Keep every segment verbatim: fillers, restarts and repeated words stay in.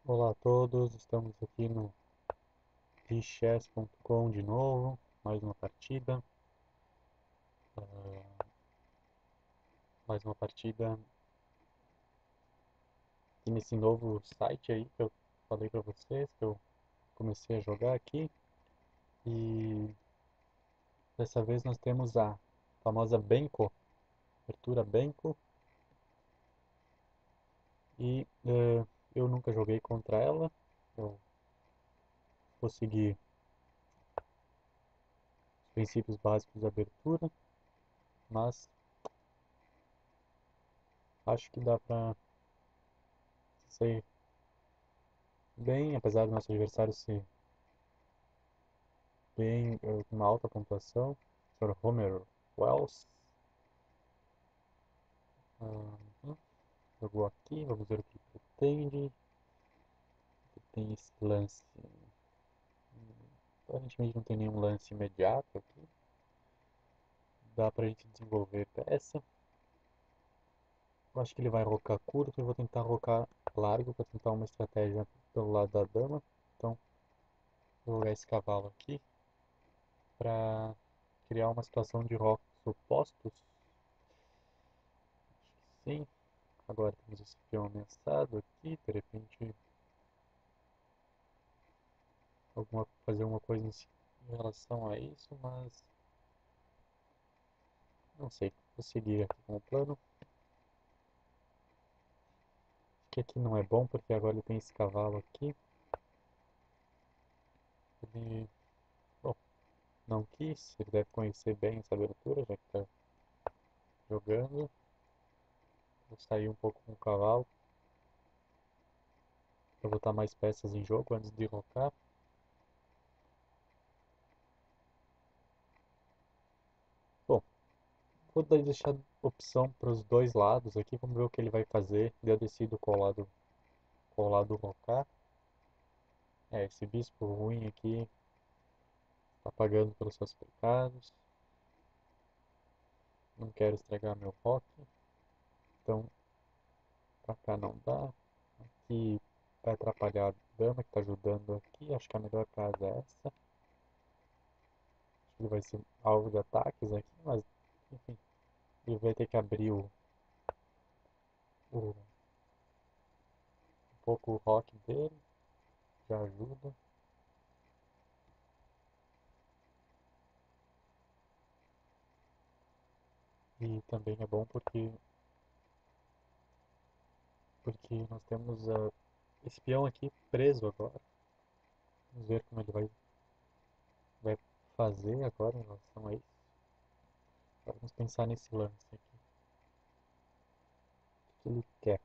Olá a todos, estamos aqui no de chess ponto com de novo, mais uma partida, ah, mais uma partida e nesse novo site aí que eu falei para vocês, que eu comecei a jogar aqui, e dessa vez nós temos a famosa Benko, abertura Benko, e eh, eu nunca joguei contra ela, eu vou seguir os princípios básicos da abertura, mas acho que dá para sair bem, apesar do nosso adversário ser bem, eh, com uma alta pontuação. senhor Homer Wells ah, jogou aqui, vamos ver o que pretende. Tem esse lance. Aparentemente não tem nenhum lance imediato aqui. Dá pra gente desenvolver peça. Eu acho que ele vai rocar curto, eu vou tentar rocar largo para tentar uma estratégia pelo lado da dama. Então, vou jogar esse cavalo aqui para criar uma situação de rocos opostos. Acho que sim. Agora temos esse peão ameaçado aqui, de repente alguma, fazer alguma coisa em, em relação a isso, mas não sei. Vou seguir aqui com o plano. Acho que aqui não é bom, porque agora ele tem esse cavalo aqui. Ele, bom, não quis, ele deve conhecer bem essa abertura, já que está jogando. Vou sair um pouco com o cavalo, para botar mais peças em jogo antes de rocar. Bom, vou daí deixar opção para os dois lados aqui, vamos ver o que ele vai fazer. E eu decido qual lado, qual lado rocar. É, esse bispo ruim aqui está pagando pelos seus pecados. Não quero estragar meu rock. Então, pra cá não dá. Aqui vai atrapalhar a dama que está ajudando aqui. Acho que a melhor casa é essa. Acho que ele vai ser alvo de ataques aqui, mas enfim, ele vai ter que abrir o, o, um pouco o rock dele. Já ajuda. E também é bom porque, porque nós temos uh, esse peão aqui preso agora. Vamos ver como ele vai, vai fazer agora em relação a isso. Agora vamos pensar nesse lance aqui. O que ele quer?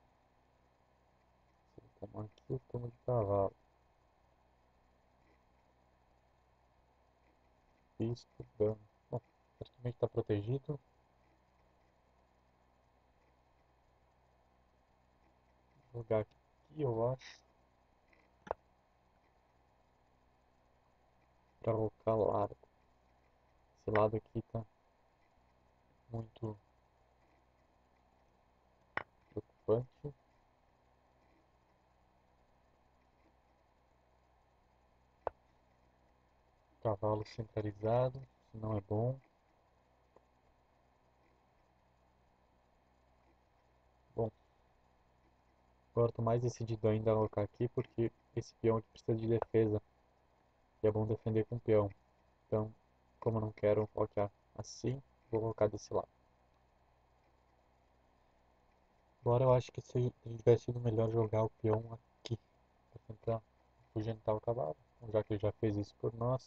Se ele tomar aqui, eu tomo de cavalo. Bispo, dama. Bom, praticamente está protegido. Vou jogar aqui, eu acho, para rocar largo. Esse lado aqui tá muito preocupante. Cavalo centralizado, isso não é bom. Bom, agora estou mais decidido ainda a alocar aqui porque esse peão aqui precisa de defesa. E é bom defender com o peão. Então, como eu não quero colocar assim, vou colocar desse lado. Agora eu acho que se tivesse sido melhor jogar o peão aqui, para tentar afugentar o cavalo, já que ele já fez isso por nós.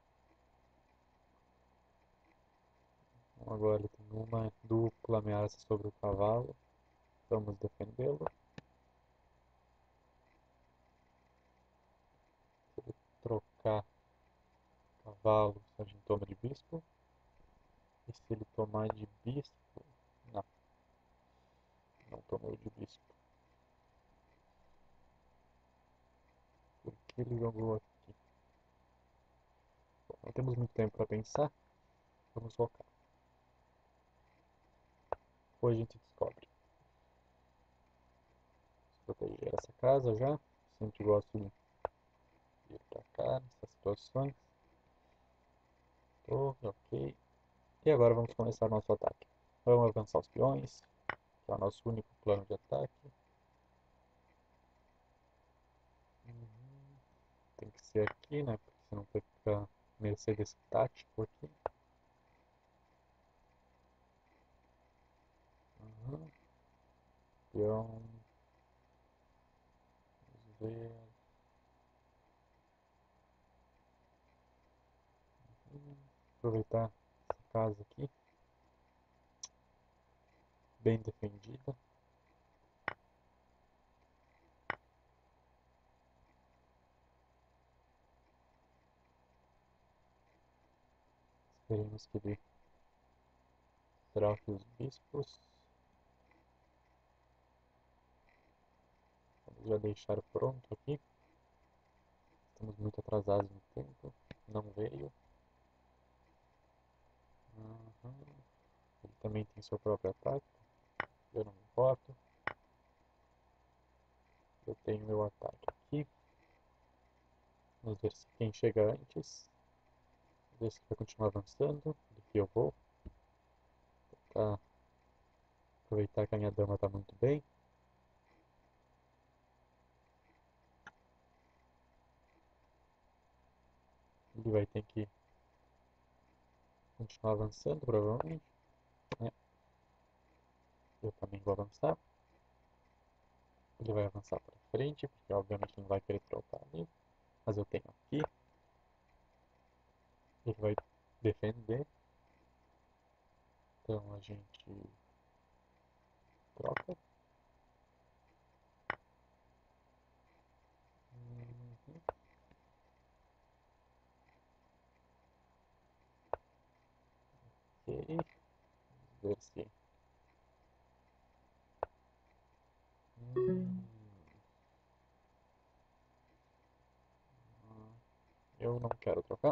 Então agora ele tem uma dupla ameaça sobre o cavalo, vamos defendê-lo. Se ele trocar cavalo, a gente toma de bispo. E se ele tomar de bispo, não, não tomou de bispo. Por que ele jogou aqui? Bom, não temos muito tempo para pensar, vamos focar. Depois a gente descobre. Proteger essa casa já. sempre gosto de ir pra cá nessas situações. Torre, ok. E agora vamos começar nosso ataque. Vamos avançar os peões, que é o nosso único plano de ataque. Uhum. Tem que ser aqui, né? Porque senão tem que ficar à mercê desse tático aqui. Uhum. Peão. Vamos ver. Uhum. Aproveitar essa casa aqui. Bem defendida. Esperemos que ele troque os bispos. Vamos já deixar pronto aqui. Estamos muito atrasados no tempo. Não veio. Uhum. Ele também tem seu próprio ataque. Eu não me importo. Eu tenho meu ataque aqui. Vamos ver se quem chega antes. Vamos ver se vai continuar avançando. Daqui eu vou. Tá. Aproveitar que a minha dama está muito bem. Ele vai ter que continuar avançando, provavelmente. É. Eu também vou avançar. Ele vai avançar para frente, porque obviamente não vai querer trocar ali. Mas eu tenho aqui. Ele vai defender. Então a gente troca. Uhum. Ok. Vamos ver se. Hum. Eu não quero trocar.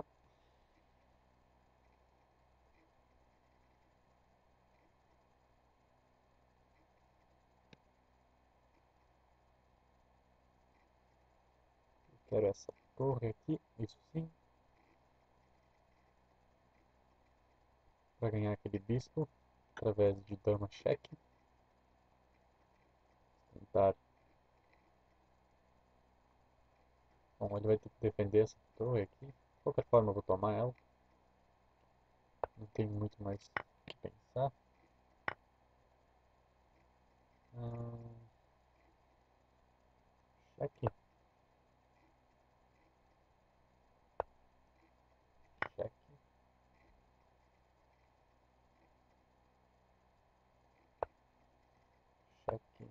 Eu quero essa torre aqui. Isso sim. Para ganhar aquele bispo. Através de dama cheque. Tentar. Bom, ele vai ter que defender essa torre aqui. De qualquer forma eu vou tomar ela. Não tem muito mais o que pensar. Hum, cheque. Cheque. Cheque.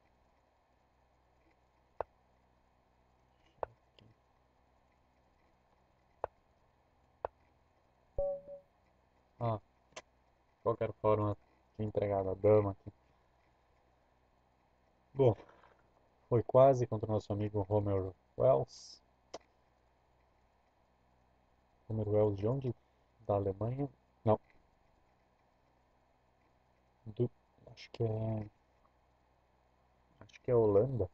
Cheque. Ah, de qualquer forma, tinha entregado a dama aqui. Bom, foi quase contra o nosso amigo Homer Wells. Homer Wells de onde? Da Alemanha? Não, do, acho que é, acho que é Holanda.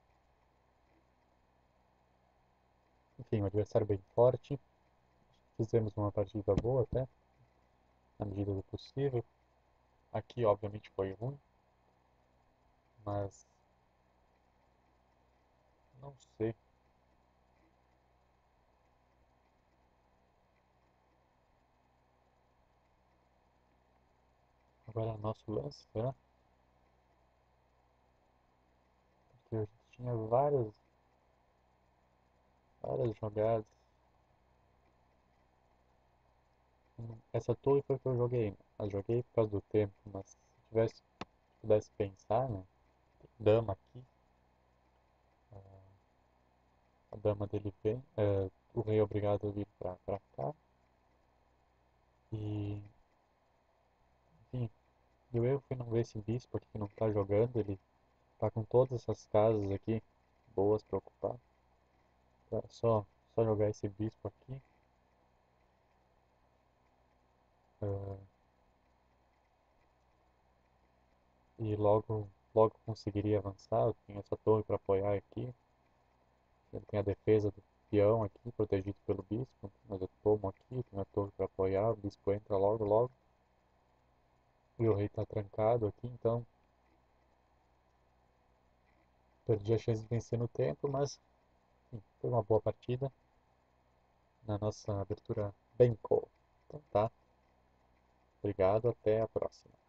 Enfim, um adversário bem forte. Fizemos uma partida boa até, na medida do possível. Aqui, obviamente, foi ruim, mas não sei. Agora é nosso lance, será? Porque a gente tinha várias, várias jogadas. Hum, Essa torre foi que eu joguei, né? Eu joguei por causa do tempo, mas se tivesse, pudesse pensar, né? Dama aqui, a dama dele vem, é, o rei é obrigado a vir pra, pra cá. E, enfim, e o erro foi não ver esse bispo aqui que não tá jogando, ele tá com todas essas casas aqui boas pra ocupar. Tá, só, só jogar esse bispo aqui. é, e logo, logo conseguiria avançar. Eu tinha essa torre para apoiar aqui. Ele tem a defesa do peão aqui, protegido pelo bispo, mas eu tomo aqui, tem a torre para apoiar, o bispo entra logo, logo. E o rei está trancado aqui, então perdi a chance de vencer no tempo, mas enfim, foi uma boa partida na nossa abertura Benko. Então tá, obrigado, até a próxima.